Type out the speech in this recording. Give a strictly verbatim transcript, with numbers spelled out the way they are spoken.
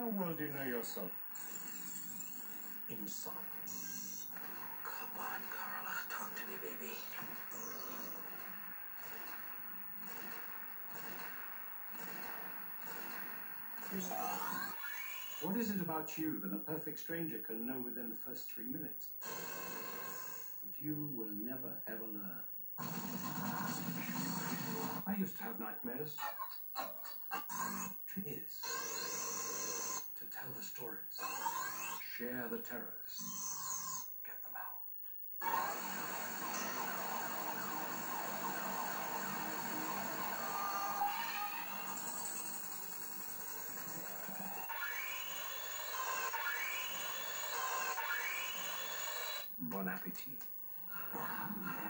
How well do you know yourself? Inside. Come on, Carla. Talk to me, baby. What is it about you that a perfect stranger can know within the first three minutes? That you will never, ever learn. I used to have nightmares. Trick is to tell the stories, share the terrors, get them out. Bon appetit.